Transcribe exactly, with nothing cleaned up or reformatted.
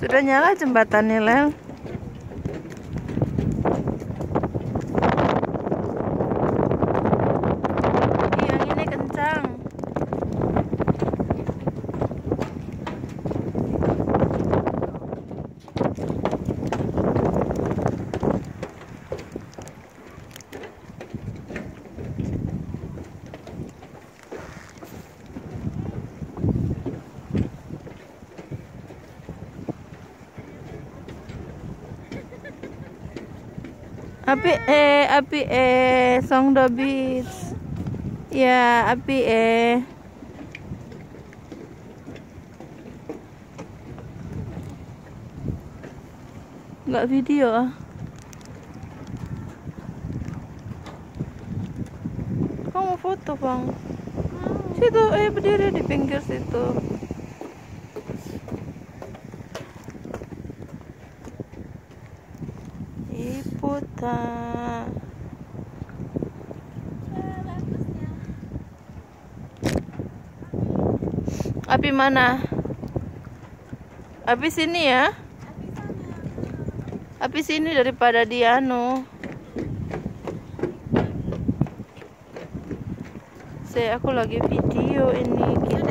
Sudah nyala jembatannya, Lel. Yang ini kencang. Api eh api eh Songdo Beach. Ya, api eh. Enggak video ah. Kamu foto, Bang. Situ eh berdiri di pinggir situ. Iputa. Api mana? Api sini ya? Api sini daripada di anu. Saya aku lagi video ini.